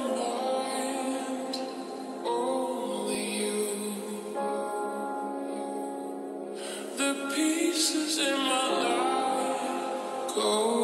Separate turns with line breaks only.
mind, only you. The pieces in my life go.